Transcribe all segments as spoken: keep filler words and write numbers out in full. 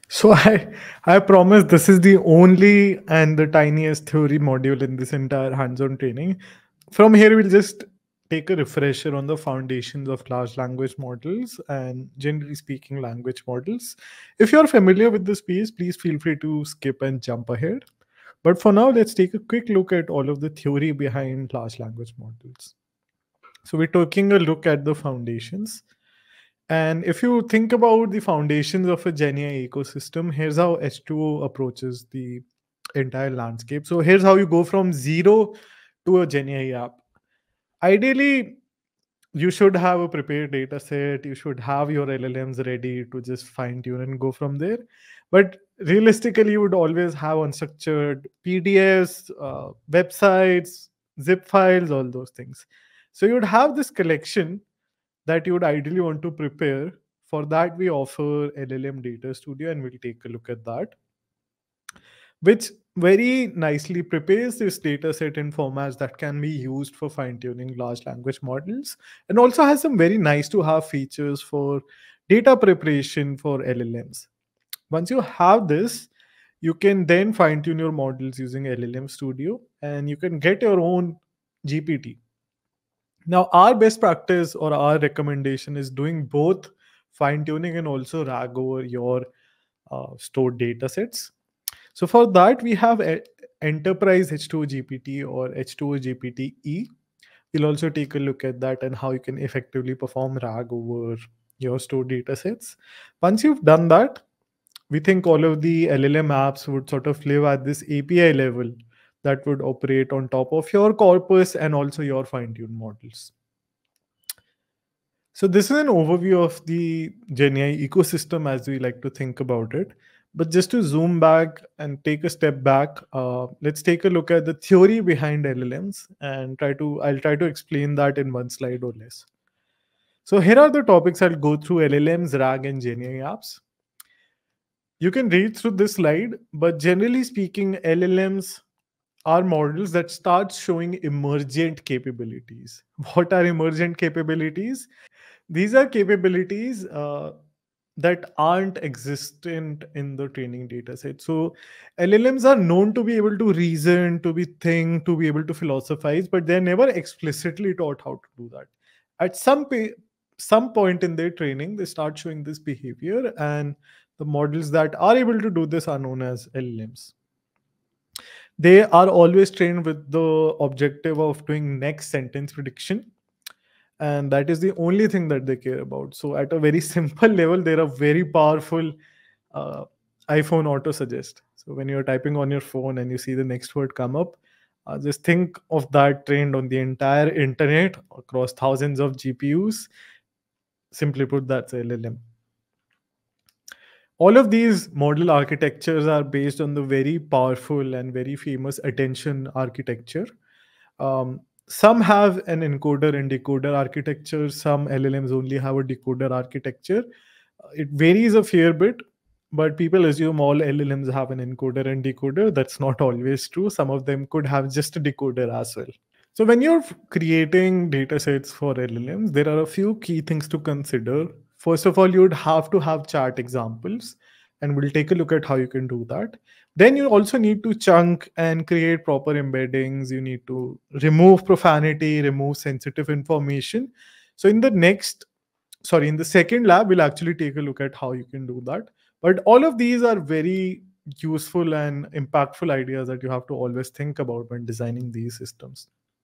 So I I promise this is the only and the tiniest theory module in this entire hands-on training. From here, we'll just take a refresher on the foundations of large language models and generally speaking language models. If you're familiar with this piece, please feel free to skip and jump ahead. But for now, let's take a quick look at all of the theory behind large language models. So we're taking a look at the foundations. And if you think about the foundations of a GenAI ecosystem, here's how H two O approaches the entire landscape. So here's how you go from zero to a GenAI app. Ideally, you should have a prepared data set. You should have your L L Ms ready to just fine tune and go from there. But realistically, you would always have unstructured P D Fs, uh, websites, zip files, all those things. So you would have this collection that you would ideally want to prepare. For that, we offer L L M Data Studio, and we'll take a look at that, which very nicely prepares this data set in formats that can be used for fine tuning large language models, and also has some very nice to have features for data preparation for L L Ms. Once you have this, you can then fine tune your models using L L M Studio, and you can get your own G P T. Now, our best practice or our recommendation is doing both fine tuning and also rag over your uh, stored data sets. So, for that, we have a- Enterprise H two O G P T or H two O G P T E. We'll also take a look at that and how you can effectively perform rag over your stored data sets. Once you've done that, we think all of the L L M apps would sort of live at this A P I level that would operate on top of your corpus and also your fine tuned models. So this is an overview of the GenAI ecosystem as we like to think about it. But just to zoom back and take a step back, uh, let's take a look at the theory behind L L Ms and try to I'll try to explain that in one slide or less. So here are the topics I'll go through: L L Ms, RAG, and GenAI apps. You can read through this slide, but generally speaking, L L Ms are models that start showing emergent capabilities. What are emergent capabilities? These are capabilities uh, that aren't existent in the training data set. So L L Ms are known to be able to reason, to be think, to be able to philosophize, but they're never explicitly taught how to do that. At some pa- some point in their training, they start showing this behavior, and the models that are able to do this are known as L L Ms. They are always trained with the objective of doing next sentence prediction, and that is the only thing that they care about. So at a very simple level, they're a very powerful uh, iPhone auto suggest. So when you're typing on your phone and you see the next word come up, uh, just think of that trained on the entire internet across thousands of G P Us. Simply put, that's L L M. All of these model architectures are based on the very powerful and very famous attention architecture. Um, some have an encoder and decoder architecture. Some L L Ms only have a decoder architecture. Uh, It varies a fair bit, but people assume all L L Ms have an encoder and decoder. That's not always true. Some of them could have just a decoder as well. So when you're f- creating data sets for L L Ms, there are a few key things to consider. First of all, you'd have to have chart examples, and we'll take a look at how you can do that. Then you also need to chunk and create proper embeddings. You need to remove profanity, remove sensitive information. So in the next, sorry, in the second lab, we'll actually take a look at how you can do that. But all of these are very useful and impactful ideas that you have to always think about when designing these systems.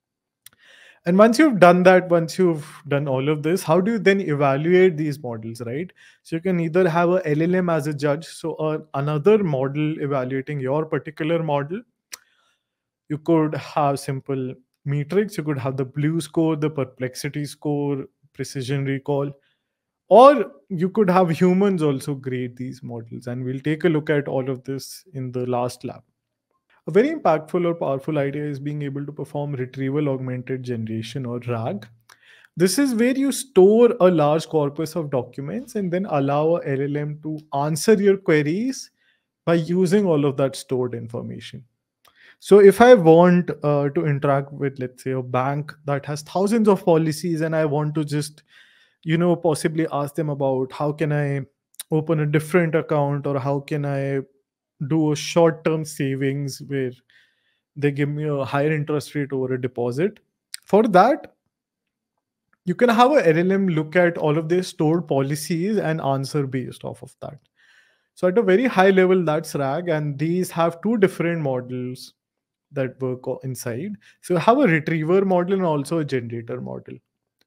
And once you've done that, once you've done all of this, how do you then evaluate these models, right? So you can either have a L L M as a judge, so uh, another model evaluating your particular model. You could have simple metrics. You could have the blue score, the perplexity score, precision recall, or you could have humans also grade these models. And we'll take a look at all of this in the last lab. A very impactful or powerful idea is being able to perform retrieval augmented generation or RAG. This is where you store a large corpus of documents and then allow a L L M to answer your queries by using all of that stored information. So, if I want uh, to interact with, let's say, a bank that has thousands of policies, and I want to just, you know, possibly ask them about how can I open a different account, or how can I do a short term savings where they give me a higher interest rate over a deposit. For that, you can have a L L M look at all of their stored policies and answer based off of that. So at a very high level, that's RAG, and these have two different models that work o- inside. So you have a retriever model and also a generator model.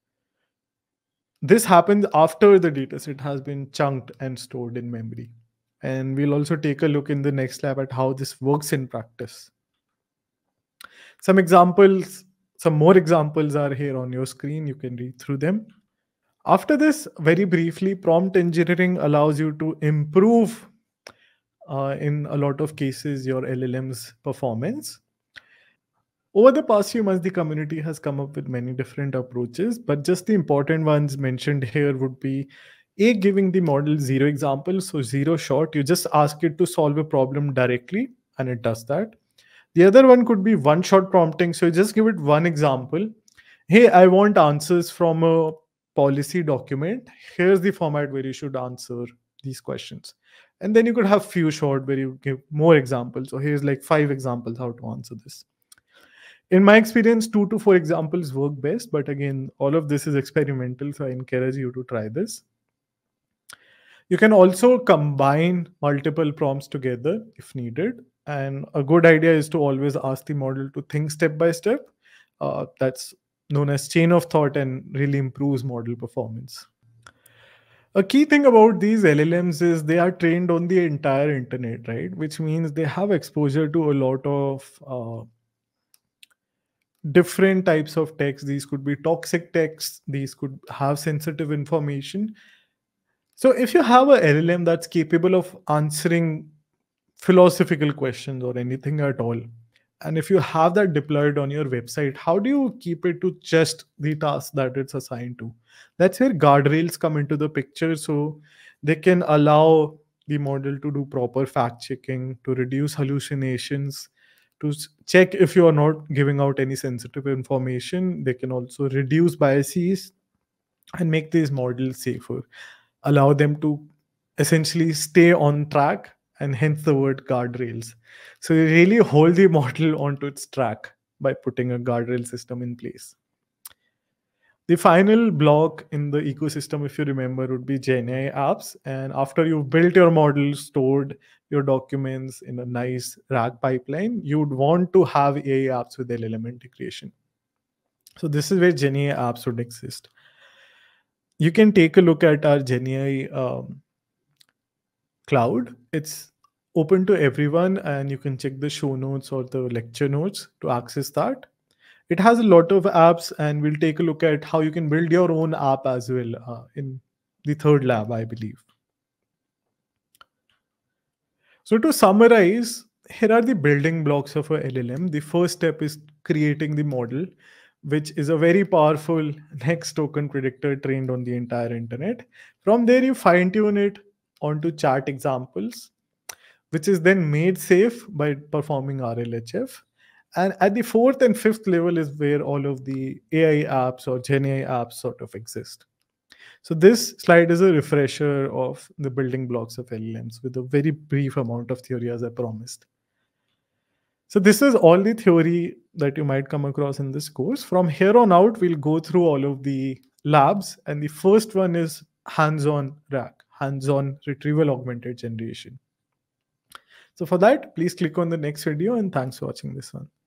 This happens after the dataset has been chunked and stored in memory. And we'll also take a look in the next lab at how this works in practice. Some examples, some more examples are here on your screen. You can read through them. After this, very briefly, prompt engineering allows you to improve, uh, in a lot of cases, your L L M's performance. Over the past few months, the community has come up with many different approaches, but just the important ones mentioned here would be A, giving the model zero examples, so zero shot. You just ask it to solve a problem directly, and it does that. The other one could be one shot prompting, so you just give it one example. Hey, I want answers from a policy document. Here's the format where you should answer these questions. And then you could have few short where you give more examples. So here's like five examples how to answer this. In my experience, two to four examples work best, but again, all of this is experimental, so I encourage you to try this. You can also combine multiple prompts together if needed. And a good idea is to always ask the model to think step by step. Uh, that's known as chain of thought and really improves model performance. A key thing about these L L Ms is they are trained on the entire internet, right? Which means they have exposure to a lot of uh, different types of text. These could be toxic texts, these could have sensitive information. So if you have a L L M that's capable of answering philosophical questions or anything at all, and if you have that deployed on your website, how do you keep it to just the task that it's assigned to? That's where guardrails come into the picture. So they can allow the model to do proper fact checking, to reduce hallucinations, to s- check if you are not giving out any sensitive information. They can also reduce biases and make these models safer, allow them to essentially stay on track, and hence the word guardrails. So you really hold the model onto its track by putting a guardrail system in place. The final block in the ecosystem, if you remember, would be GenAI apps. And after you've built your model, stored your documents in a nice RAG pipeline, you would want to have A I apps with L L M integration. So this is where GenAI apps would exist. You can take a look at our GenAI um, cloud. It's open to everyone, and you can check the show notes or the lecture notes to access that. It has a lot of apps, and we'll take a look at how you can build your own app as well uh, in the third lab, I believe. So to summarize, here are the building blocks of a L L M. The first step is creating the model, which is a very powerful next token predictor trained on the entire internet. From there, you fine tune it onto chat examples, which is then made safe by performing R L H F. And at the fourth and fifth level is where all of the A I apps or Gen A I apps sort of exist. So this slide is a refresher of the building blocks of L L Ms with a very brief amount of theory as I promised. So this is all the theory that you might come across in this course. From here on out, we'll go through all of the labs. And the first one is hands-on RAG, hands-on retrieval augmented generation. So for that, please click on the next video, and thanks for watching this one.